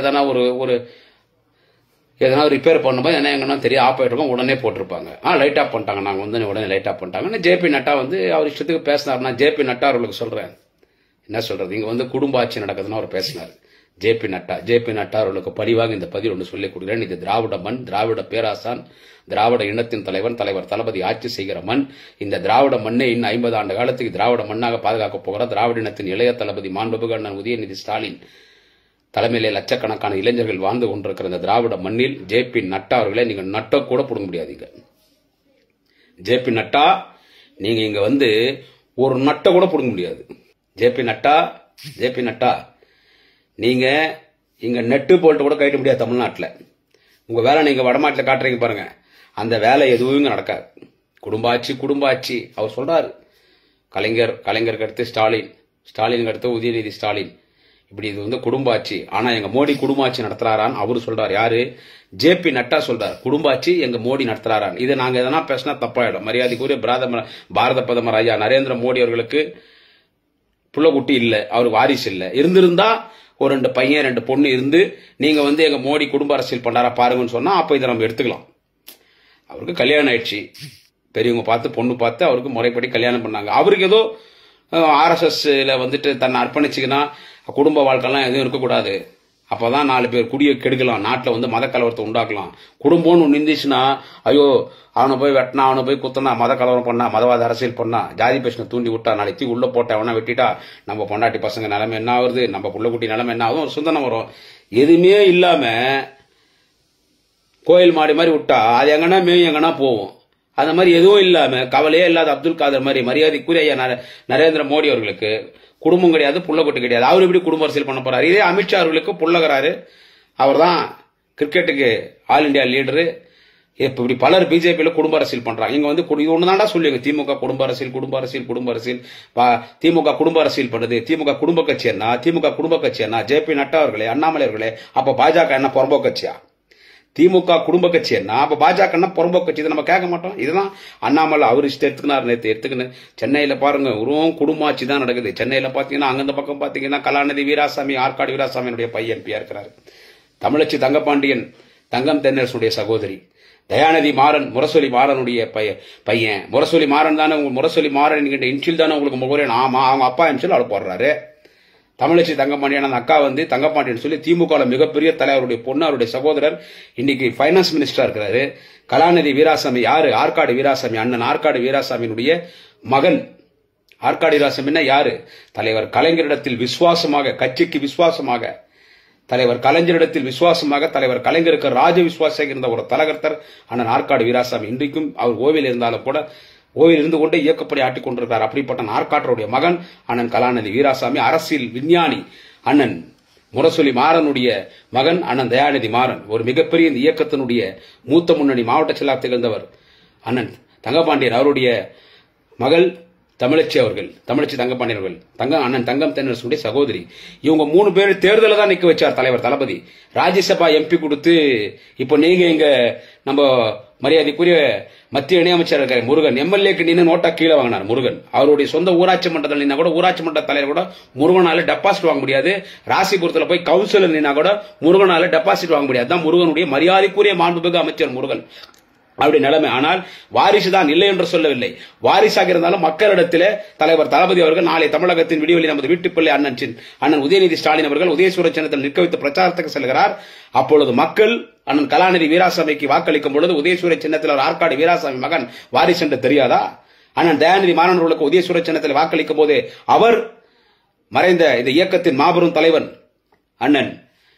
எதனா ரிப்பேர் பண்ணும்போது என்ன எங்கன்னா தெரியும் ஆஃப் ஆயிட்டு உடனே போட்டிருப்பாங்க. லைட் ஆஃப் பண்ணிட்டாங்க, நாங்க வந்து உடனே லைட் ஆஃப் பண்ணிட்டாங்க. JP நட்டா வந்து அவர் இஷ்டத்துக்கு பேசினார். நான் JP நட்டா அவர்களுக்கு சொல்றேன், என்ன சொல்றது, இங்க வந்து குடும்ப ஆட்சி நடக்குதுன்னு அவர் பேசினார். JP நட்டா அவர்களுக்கு பரிவாக இந்த பதில் ஒன்று சொல்லிக் கொடுக்கிறேன். இது திராவிட மண், திராவிட பேராசான், திராவிட இனத்தின் தலைவர் தளபதி ஆட்சி செய்கிற மண். இந்த திராவிட மண்ணை இன்னும் 50 ஆண்டு காலத்துக்கு திராவிட மண்ணாக பாதுகாக்க போகிற திராவிட இனத்தின் இளைய தளபதி மாண்புமிகு அண்ணன் உதயநிதி ஸ்டாலின் தலைமையிலே லட்சக்கணக்கான இளைஞர்கள் வாழ்ந்து கொண்டிருக்கிற இந்த திராவிட மண்ணில் JP நட்டா அவர்களை நீங்க நட்ட கூட புடுங்க முடியாதீங்க. JP நட்டா நீங்க இங்க வந்து ஒரு நட்ட கூட புடுங்க முடியாது. JP நட்டா நீங்க இங்க நெட்டு போல்ட்டு கூட கட்ட முடியாது தமிழ்நாட்டில். உங்க வேலை நீங்க வடமாட்டில் காட்டுறீங்க பாருங்க, அந்த வேலை எதுவும் இங்க நடக்காது. குடும்பாட்சி அவர் சொல்றாரு. கலைஞருக்கு அடுத்து ஸ்டாலினுக்கு அடுத்து உதயநிதி ஸ்டாலின், இப்படி இது வந்து குடும்பாட்சி. ஆனா எங்க மோடி குடும்பாட்சி நடத்துறாரான்னு அவரு சொல்றாரு. யாரு? JP நட்டா சொல்றாரு குடும்பாட்சி எங்க மோடி நடத்துறாரான்னு. இதை நாங்க எதனா பேசினா தப்பாயிடும். மரியாதைக்குரிய பாரத பிரதமர் ஐயா நரேந்திர மோடி அவர்களுக்கு புள்ளக்குட்டி இல்ல, அவருக்கு வாரிசு இல்ல. இருந்திருந்தா ஒரு 2 பையன் 2 பொண்ணு இருந்து நீங்க வந்து எங்க மோடி குடும்ப அரசியல் பண்றாரா பாருங்கன்னு சொன்னா அப்ப இதை நம்ம எடுத்துக்கலாம். அவருக்கு கல்யாணம் ஆயிடுச்சு, பெரியவங்க பார்த்து பொண்ணு பார்த்து அவருக்கு முறைப்படி கல்யாணம் பண்ணாங்க. அவருக்கு ஏதோ RSSல வந்துட்டு தன்னை அர்ப்பணிச்சுக்கினா குடும்ப வாழ்க்கைலாம் எதுவும் இருக்கக்கூடாது, அப்பதான் 4 பேர் குடியை கெடுக்கலாம், நாட்டில் வந்து மத கலவரத்தை உண்டாக்கலாம். குடும்பம்னு ஒன்று இருந்துச்சுன்னா ஐயோ அவனை போய் வெட்டினா, அவனை போய் குத்தனா, மத கலவரம் பண்ணா, மதவாத அரசியல் பண்ணா, ஜாதி பிரச்சனை தூண்டி விட்டா, நாளைக்கு உள்ள போட்ட அவனை வெட்டிட்டா நம்ம பொண்டாட்டி பசங்க நிலைமை என்ன ஆகுது, நம்ம புள்ளக்குட்டி நிலைமை என்ன ஆகும், ஒரு சிந்தனை வரும். எதுவுமே இல்லாம கோயில் மாடி மாதிரி விட்டா அது எங்கன்னா மேயும் எங்கன்னா போவோம். அந்த மாதிரி எதுவும் இல்லாம கவலையே இல்லாத அப்துல் காதர் மாதிரி மரியாதைக்குரிய நரேந்திர மோடி அவர்களுக்கு குடும்பம் கிடையாது, புள்ளக்குட்டி கிடையாது. அவர் எப்படி குடும்ப அரசியல் பண்ண போறாரு? இதே அமித்ஷா அவர்களுக்கு புள்ளகிறாரு, அவர் தான் கிரிக்கெட்டுக்கு ஆல் இண்டியா லீடரு. இப்படி பலர் BJP குடும்ப அரசியல் பண்றாங்க. இங்க வந்து ஒண்ணுதான்டா சொல்லுங்க, திமுக குடும்ப அரசியல். திமுக குடும்ப அரசியல் பண்ணுது. திமுக குடும்ப கட்சி என்ன? JP நட்டா அவர்களே, அண்ணாமலை அவர்களே, அப்ப பாஜக என்ன புறம்போ கட்சியா? திமுக குடும்ப கட்சி என்ன, அப்ப பாஜக என்ன புறம்போ கட்சி? இதை நம்ம கேட்க மாட்டோம். இதுதான் அண்ணாமலை அவர் இஷ்டம் எடுத்துக்கினார். நேற்று எடுத்துக்கின்னு சென்னையில பாருங்க உருவம் குடும்பாட்சி தான் நடக்குது. சென்னையில பாத்தீங்கன்னா அங்க பக்கம் பாத்தீங்கன்னா கலாநிதி வீராசாமி, ஆற்காடு வீராசாமியினுடைய பையன் MP இருக்கிறாரு. தமிழச்சி தங்கப்பாண்டியன், தங்கம் தென்னரசுடைய சகோதரி, தயாநிதி மாறன் முரசொலி மாறனுடைய பையன். முரசொலி மாறன் தானே முரசொலி மாறன் இன்சில் தானே உங்களுக்கு முகவரி. ஆமா, அவங்க அப்பா இன்சில் அவளை போடுறாரு. தமிழச்சி தங்கப்பாண்டியன் அந்த அக்கா வந்து தங்கப்பாண்டியன் சொல்லி திமுக மிகப்பெரிய தலைவருடைய பொண்ணு, அவருடைய சகோதரர் இன்னைக்கு பைனான்ஸ் மினிஸ்டரா இருக்கிறாரு. கலாநிதி வீராசாமி யாரு? ஆற்காடு வீராசாமி அண்ணன் ஆற்காடு வீராசாமியினுடைய மகன். ஆற்காடு வீராசாமின்னா யாரு? தலைவர் கலைஞரிடத்தில் விசுவாசமாக, கட்சிக்கு விசுவாசமாக, தலைவர் கலைஞரிடத்தில் விசுவாசமாக, தலைவர் கலைஞருக்கு ராஜ விசுவாசமாக இருந்த ஒரு தலகர்த்தர் அண்ணன் ஆற்காடு வீராசாமி. இன்றைக்கும் அவர் ஓய்வில் இருந்தாலும் கூட ஓய்வில் இருந்து கொண்டே இயக்கப்படி ஆட்டிக் கொண்டிருக்கிறார். அப்படிப்பட்ட ஆற்காட்டருடைய மகன் அண்ணன் கலாநிதி வீராசாமி. அரசியல் விஞ்ஞானி அண்ணன் முரசொலி மாறனுடைய மகன் அண்ணன் தயாநிதி மாறன். ஒரு மிகப்பெரிய இந்த இயக்கத்தினுடைய மூத்த முன்னணி மாவட்ட செயலாளர் திகழ்ந்தவர் அண்ணன் தங்கப்பாண்டியன். அவருடைய மகள் தமிழச்சி அவர்கள், தமிழச்சி தங்கப்பாண்டியன் அவர்கள், அண்ணன் தங்கம் தென்னரசுடைய சகோதரி. இவங்க 3 பேர் தேர்தலை தான் நிக்க வச்சார் தலைவர் தளபதி. ராஜ்யசபா எம்பி கொடுத்து இப்போ நீங்க இங்க நம்ம மரியாதைக்குரிய மத்திய இணையமைச்சர் இருக்கிற முருகன் எம்எல்ஏக்கு நின்று நோட்டா கீழே வாங்கினார். முருகன் அவருடைய சொந்த ஊராட்சி மன்றத்தில் நின்னா கூட ஊராட்சி மன்ற தலைவர் கூட முருகனால டெபாசிட் வாங்க முடியாது. ராசிபுரத்தில் போய் கவுன்சிலர் நின்னா கூட முருகனால டெபாசிட் வாங்க முடியாது. தான் முருகனுடைய மரியாதைக்குரிய மாண்புமிகு அமைச்சர் முருகன். அப்படி நிலைமை. ஆனால் வாரிசு தான் இல்லை என்று சொல்லவில்லை. வாரிசாக இருந்தாலும் மக்களிடத்திலே தலைவர் தளபதி அவர்கள் நாளை தமிழகத்தின் விடிவெளி நமது வீட்டுப்பிள்ளை அண்ணன் உதயநிதி ஸ்டாலின் அவர்கள் உதயசூர சின்னத்தில் நிற்க வைத்து பிரச்சாரத்துக்கு செல்கிறார். அப்பொழுது மக்கள் அண்ணன் கலாநிதி வீராசாமிக்கு வாக்களிக்கும் பொழுது உதயசூர சின்னத்தில் ஆற்காடு வீராசாமி மகன் வாரிசு என்று தெரியாதா? அண்ணன் தயாநிதி மாறன் அவர்களுக்கு உதயசூர சின்னத்தில் வாக்களிக்கும் போது அவர் மறைந்த இந்த இயக்கத்தின் மாபெரும் தலைவன் அண்ணன்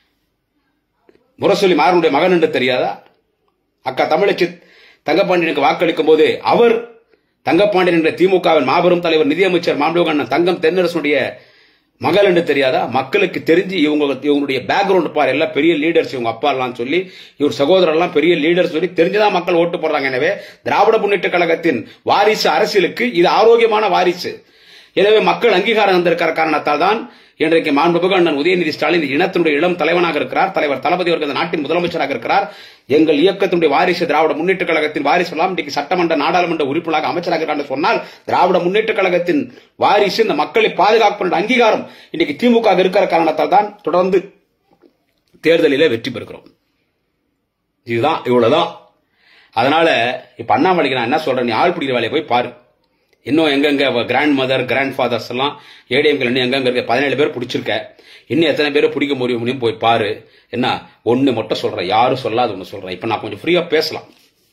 முரசொலி மாறனுடைய மகன் என்று தெரியாதா? அக்கா தமிழச்சி தங்கப்பாண்டியனுக்கு வாக்களிக்கும் போது அவர் தங்கப்பாண்டியன் என்ற திமுகவின் மாபெரும் தலைவர் நிதியமைச்சர் மாண்புமிகு அண்ணன் தங்கம் தென்னரசுடைய மகள் என்று தெரியாதா? மக்களுக்கு தெரிஞ்சு இவங்களுடைய பேக்ரவுண்ட் பார் எல்லாம் பெரிய லீடர்ஸ், இவங்க அப்பா எல்லாம் சொல்லி இவர் சகோதரர் எல்லாம் பெரிய லீடர்ஸ் சொல்லி தெரிஞ்சுதான் மக்கள் ஓட்டு போடுறாங்க. எனவே திராவிட முன்னேற்ற கழகத்தின் வாரிசு அரசியலுக்கு இது ஆரோக்கியமான வாரிசு. எனவே மக்கள் அங்கீகாரம் வந்திருக்கிற காரணத்தால் தான் இன்றைக்கு மாண்புமிகு அண்ணன் உதயநிதி ஸ்டாலின் இனத்தினுடைய இளம் தலைவனாக இருக்கிறார். தலைவர் தளபதி அவர்கள் இந்த நாட்டின் முதலமைச்சராக இருக்கிறார். எங்கள் இயக்கத்தினுடைய வாரிசு திராவிட முன்னேற்ற கழகத்தின் வாரிசு எல்லாம் இன்றைக்கு சட்டமன்ற நாடாளுமன்ற உறுப்பினராக அமைச்சராக இருக்கிறார் சொன்னால் திராவிட முன்னேற்ற கழகத்தின் வாரிசு இந்த மக்களை பாதுகாப்பு அங்கீகாரம் இன்னைக்கு திமுக இருக்கிற காரணத்தால் தான் தொடர்ந்து தேர்தலிலே வெற்றி பெறுகிறோம். இதுதான், இவ்வளவுதான். அதனால இப்ப அண்ணாமலைக்கு நான் என்ன சொல்றேன், நீ ஆள் பிடிக்கிற வேலையை போய் பாரு. இன்னும் எங்கெங்க கிராண்ட் மதர் கிராண்ட் ஃபாதர்ஸ் எல்லாம் ஏடிஎம்கள் இன்னும் எங்கெங்க இருக்க 17 பேர் பிடிச்சிருக்க. இன்னும் எத்தனை பேரை பிடிக்க முடியும் போய் பாரு. என்ன ஒண்ணு மட்டும் சொல்றேன், யாரும் சொல்லாத ஒண்ணு சொல்றேன். இப்ப நான் கொஞ்சம் ஃப்ரீயா பேசலாம்.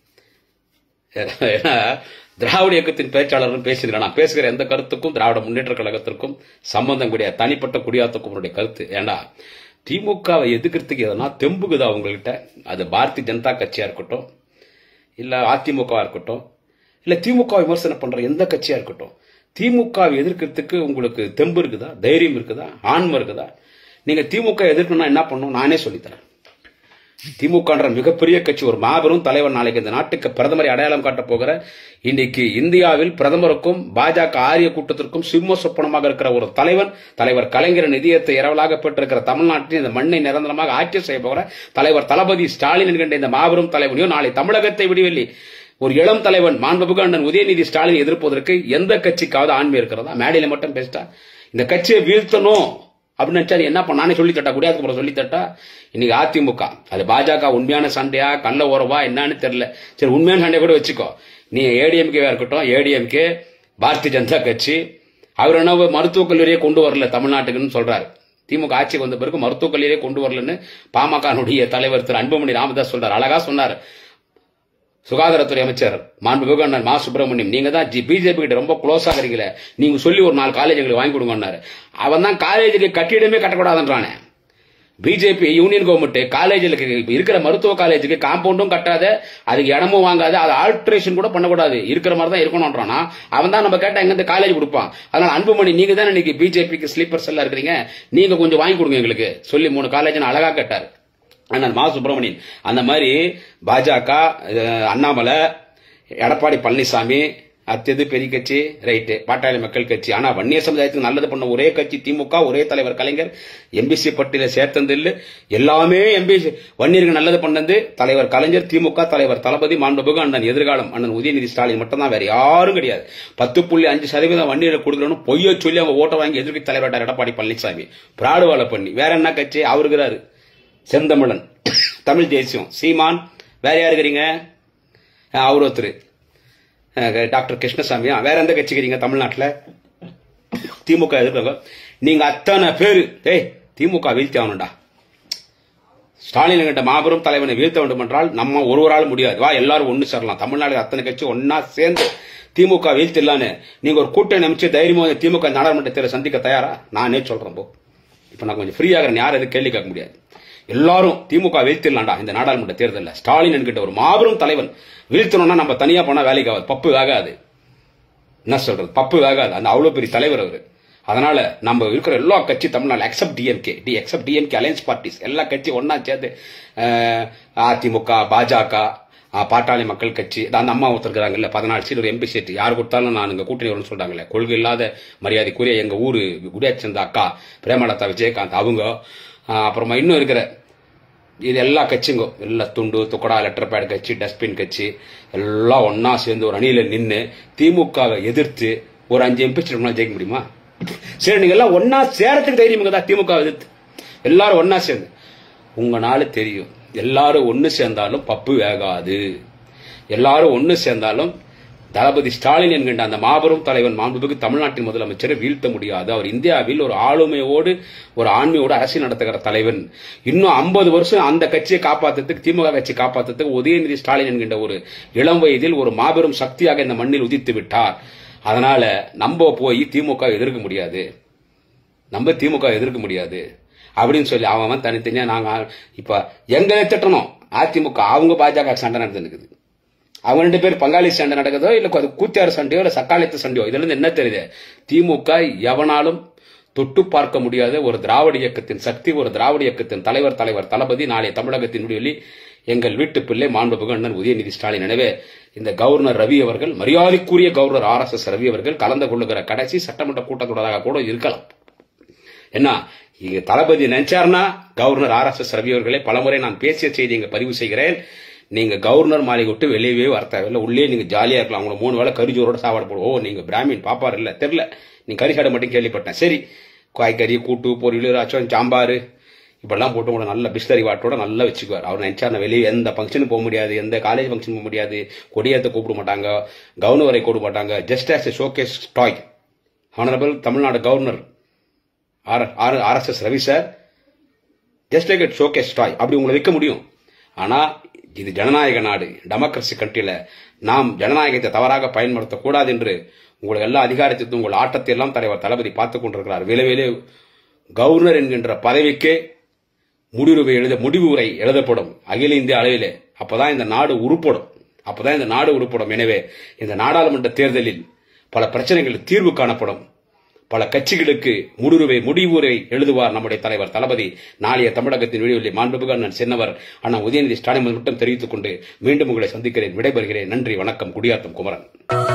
ஏன்னா திராவிட இயக்கத்தின் பேச்சாளர்கள் பேசுகிறேன். நான் பேசுகிற எந்த கருத்துக்கும் திராவிட முன்னேற்ற கழகத்திற்கும் சம்பந்தம் கிடையாது. தனிப்பட்ட குடியாத்தக்கும் உங்களுடைய கருத்து. ஏண்டா திமுகவை எதிர்க்கிறதுக்கு எதனா தெம்புக்குதா உங்ககிட்ட? அது பாரதிய ஜனதா கட்சியா இருக்கட்டும், இல்ல அதிமுகவா இருக்கட்டும், இல்ல திமுக விமர்சனம் பண்ற எந்த கட்சியா இருக்கட்டும், திமுகவை எதிர்க்கிறதுக்கு உங்களுக்கு தெம்பு இருக்குதா? தைரியம் இருக்குதா? ஆன்மம் இருக்குதா? நீங்க திமுக எதிர்க்கணும்னா என்ன பண்ணணும் நானே சொல்லித்தரேன். திமுக மிகப்பெரிய கட்சி, ஒரு மாபெரும் தலைவர், நாளைக்கு இந்த நாட்டுக்கு பிரதமரை அடையாளம் காட்ட போகிற, இன்னைக்கு இந்தியாவில் பிரதமருக்கும் பாஜக ஆரிய கூட்டத்திற்கும் சிம்ம சொப்பனமாக இருக்கிற ஒரு தலைவர் கலைஞர் நிதியத்தை இரவலாக பெற்றிருக்கிற தமிழ்நாட்டில் இந்த மண்ணை நிரந்தரமாக ஆட்சி செய்ய போகிற தலைவர் தளபதி ஸ்டாலின் என்கின்ற இந்த மாபெரும் தலைவனையும் நாளை தமிழகத்தை விடிவெள்ளி ஒரு இளம் தலைவன் மாண்புமிகு அண்ணன் உதயநிதி ஸ்டாலின் எதிர்ப்பதற்கு எந்த கட்சிக்காவது ஆண்மை இருக்கிறதா? மேடையில மட்டும் பேசிட்டா இந்த கட்சியை வீழ்த்தணும் அப்படின்னு நினைச்சா நீ என்ன பண்ணானே சொல்லி தட்டா, குடியாத்துக்கு சொல்லி தட்டா. இன்னைக்கு அதிமுக அது பாஜக உண்மையான சண்டையா கள்ள உறவா என்னன்னு தெரியல. சரி, உண்மையான சண்டையை கூட வச்சுக்கோ. நீ ஏடிஎம்கே இருக்கட்டும், ஏடிஎம்கே பாரதிய ஜனதா கட்சி, அவர் என்ன மருத்துவக் கல்லூரியை கொண்டு வரல தமிழ்நாட்டுக்குன்னு சொல்றாரு. திமுக ஆட்சிக்கு வந்த பிறகு மருத்துவக் கல்லூரியை கொண்டு வரலன்னு பாமகனுடைய தலைவர் திரு அன்புமணி ராமதாஸ் சொல்றாரு. அழகா சொன்னார். சுகாதாரத்துறை அமைச்சர் மாண்புமிகு அண்ணன் மா சுப்பிரமணியம், நீங்க தான் பிஜேபி கிட்ட ரொம்ப க்ளோஸா இருக்கீங்களே, நீங்க சொல்லி ஒரு 4 காலேஜ் எங்களுக்கு வாங்கி கொடுங்கன்னாரு. அவன் தான் காலேஜுக்கு கட்டிடமே கட்டக்கூடாதுன்றானே. பிஜேபி யூனியன் கவர்மெண்ட் காலேஜில் இருக்கிற மருத்துவ காலேஜுக்கு காம்பவுண்டும் கட்டாத, அதுக்கு இடமும் வாங்காத, அது ஆல்ட்ரேஷன் கூட பண்ணக்கூடாது, இருக்கிற மாதிரி தான் இருக்கணும்ன்றானா. அவன் தான் நம்ம கேட்டா எங்க காலேஜ் கொடுப்பான். அதனால அன்புமணி, நீங்க தான் இன்னைக்கு பிஜேபிக்கு ஸ்லீப்பர் செல்லா இருக்கிறீங்க, நீங்க கொஞ்சம் வாங்கி கொடுங்க எங்களுக்கு சொல்லி 3 காலேஜ் அழகா கேட்டாரு அண்ணன் மா சுப்பிரமணியன். அந்த மாதிரி பாஜக, அண்ணாமலை, எடப்பாடி பழனிசாமி, அத்தது பெரிய கட்சி ரைட்டு, பாட்டாளி மக்கள் கட்சி. ஆனா வன்னியர் சமுதாயத்துக்கு நல்லது பண்ண ஒரே கட்சி திமுக, ஒரே தலைவர் கலைஞர். எம்பிசி பட்டியல சேர்த்தது இல்ல, எல்லாமே எம்பிசி வன்னியருக்கு நல்லது பண்ணது தலைவர் கலைஞர், திமுக தலைவர் தளபதி, மாண்புமிகு அண்ணன் எதிர்காலம் அண்ணன் உதயநிதி ஸ்டாலின் மட்டும் தான், வேற யாரும் கிடையாது. 10.5% வன்னியர் கொடுக்கணும் பொய்ய சொல்லி அவங்க ஓட்ட வாங்கி எதிர்க்கட்சி தலைவர் எடப்பாடி பழனிசாமி பிராடு வேலை பண்ணி. வேற என்ன கட்சி? அவருக்கிறாரு செந்தமிழன், தமிழ் தேசியம், சீமான், வேற யாரு இருக்கிறீங்க? அவர் ஒருத்தர் டாக்டர் கிருஷ்ணசாமியா, வேற எந்த கட்சிக்கிறீங்க தமிழ்நாட்டில் திமுக எதிர்க்க? நீங்க அத்தனை பேரு திமுக வீழ்த்தி ஆகணும்டா, ஸ்டாலின் என்கிட்ட மாபெரும் தலைவனை வீழ்த்த வேண்டும் என்றால் நம்ம ஒருவரால் முடியாது, வா எல்லாரும் ஒன்னு சேரலாம், தமிழ்நாடு அத்தனை கட்சி ஒன்னா சேர்ந்து திமுக வீழ்த்திடலான்னு நீங்க ஒரு கூட்டணி அமைச்சு தைரியமா திமுக நாடாளுமன்ற தேர்தலை சந்திக்க தயாரா? நானே சொல்றேன் போ. இப்ப நான் கொஞ்சம் ஃப்ரீயாக யாரும் எதுவும் கேள்வி கேட்க முடியாது. எல்லாரும் திமுக வீழ்த்திடலாம்டா இந்த நாடாளுமன்ற தேர்தலில். ஸ்டாலின் என்கிட்ட ஒரு மாபெரும் தலைவன் வீழ்த்தணும்னா நம்ம தனியா போனா வேலைக்கு ஆகாது, பப்பு வேகாது. என்ன சொல்றது, பப்பு வேகாது. அந்த அவ்வளவு பெரிய தலைவர் அவரு. அதனால நம்ம இருக்கிற எல்லா கட்சி Tamil Nadu except DMK alliance parties எல்லா கட்சி ஒன்னா சேர்ந்து அதிமுக, பாஜக, பாட்டாளி மக்கள் கட்சி, அந்த அம்மா ஒருத்தருக்குறாங்கல்ல 14 சீட் ஒரு எம்பி சீட், யார் கொடுத்தாலும் நான் இங்க கூட்டணி வரும்னு சொல்றாங்கல்ல, கொள்கை இல்லாத மரியாதைக்குரிய எங்க ஊரு குடியாச்சந்த அக்கா பிரேமலதா விஜயகாந்த் அவங்க, அப்புறமா இன்னும் இருக்கிற இது எல்லா கட்சிங்க எல்லா துண்டு துக்கடா லெட்டர் பேட் கட்சி, டஸ்ட்பின் கட்சி எல்லாம் ஒன்னா சேர்ந்து ஒரு அணியில நின்று திமுகவை எதிர்த்து ஒரு 5 எம்பி சீட் ஜெயிக்க முடியுமா? சரி, நீங்க எல்லாம் ஒன்னா சேரத்துக்கு தைரியம் தான் திமுக எதிர்த்து எல்லாரும் ஒன்னா சேர்ந்து. உங்களால தெரியும் எல்லாரும் ஒன்னு சேர்ந்தாலும் பப்பு வேகாது, எல்லாரும் ஒன்னு சேர்ந்தாலும் தளபதி ஸ்டாலின் என்கின்ற அந்த மாபெரும் தலைவன் மாண்புமிகு தமிழ்நாட்டின் முதலமைச்சரை வீழ்த்த முடியாது. அவர் இந்தியாவில் ஒரு ஆளுமையோடு ஒரு ஆண்மையோடு அரசியல் நடத்துகிற தலைவன். இன்னும் 50 வருஷம் அந்த கட்சியை காப்பாற்றுறதுக்கு, திமுக கட்சி காப்பாற்றுறதுக்கு உதயநிதி ஸ்டாலின் என்கின்ற ஒரு இளம் வயதில் ஒரு மாபெரும் சக்தியாக இந்த மண்ணில் உதித்து விட்டார். அதனால நம்ம போய் திமுக எதிர்க்க முடியாது, நம்ம திமுக எதிர்க்க முடியாது அப்படின்னு சொல்லி அவன் தனித்தனியா நாங்க இப்ப எங்களை திட்டணும். அதிமுக அவங்க பாஜக சண்டை நடந்துருக்குது, அவங்க 2 பேர் பங்காளி சண்டை நடக்குதோ இல்ல அது கூத்தியார் சண்டையோ இல்ல சக்காலத்து சண்டையோ, இதுல இருந்து என்ன தெரியுது? திமுக எவனாலும் தொட்டு பார்க்க முடியாத ஒரு திராவிட இயக்கத்தின் சக்தி, ஒரு திராவிட இயக்கத்தின் தலைவர் தளபதி, நாளைய தமிழகத்தின் விடிவெளி எங்கள் வீட்டு பிள்ளை மாண்புமிகு அண்ணன் உதயநிதி ஸ்டாலின். எனவே இந்த கவர்னர் ரவி அவர்கள், மரியாதைக்குரிய கவர்னர் RSS ரவி அவர்கள் கலந்து கொள்ளுகிற கடைசி சட்டமன்ற கூட்டத்தொடராக கூட இருக்கலாம். என்ன தளபதி நினைச்சார்னா கவர்னர் RSS ரவி அவர்களே, பலமுறை நான் பேசிய செய்தி இங்க பதிவு செய்கிறேன். நீங்க கவர்னர் மாளிகை விட்டு வெளியவே வர தேவையில்லை, உள்ளே நீங்க ஜாலியா இருக்கலாம். அவங்க 3 வேளை கறிஜோரோட சாப்பாடு போடுவோம். நீங்க பிராமின் பாப்பார் இல்ல தெரியல, நீங்க கறி சாப்பிட மட்டும் கேள்விப்பட்டேன். சரி, காய்கறி கூட்டு பொரியல் ரசம் சாம்பார் இப்பெல்லாம் போட்டு உங்களை நல்ல பிஸ்லரி வாட்டோட நல்லா வச்சுக்குவார். அவர் நினைச்சா வெளியே எந்த ஃபங்க்ஷனுக்கு போக முடியாது, எந்த காலேஜ் ஃபங்க்ஷன் போக முடியாது, கொடியேற்ற கூப்பிட மாட்டாங்க, கவர்னரை கூப்பிட மாட்டாங்க. Just as a showcase toy honourable Tamil Nadu governor RSS Ravi sir, just like a showcase toy அப்படி உங்களை வைக்க முடியும். ஆனா இது ஜனநாயக நாடு, டெமோக்ரஸி கண்ட்ரியில நாம் ஜனநாயகத்தை தவறாக பயன்படுத்தக்கூடாது என்று உங்களுக்கு எல்லா அதிகாரத்தையும் உங்கள் ஆட்டத்தை எல்லாம் தலைவர் தளபதி பார்த்துக் கொண்டிருக்கிறார். விளைவிலே கவர்னர் என்கின்ற பதவிக்கே முடிவு உரை எழுதப்படும் அகில இந்திய அளவிலே. அப்பதான் இந்த நாடு உருப்படும். எனவே இந்த நாடாளுமன்ற தேர்தலில் பல பிரச்சனைகளுக்கு தீர்வு காணப்படும். பல கட்சிகளுக்கு முடிவுரை எழுதுவார் நம்முடைய தலைவர் தளபதி. நாளைய தமிழகத்தின் விடிவெளி மாண்புமிகு அண்ணன் சின்னவர் அண்ணா உதயநிதி ஸ்டாலின் மட்டும் தெரிவித்துக் கொண்டு மீண்டும் உங்களை சந்திக்கிறேன், விடைபெறுகிறேன். நன்றி, வணக்கம். குடியாத்தம் குமரன்.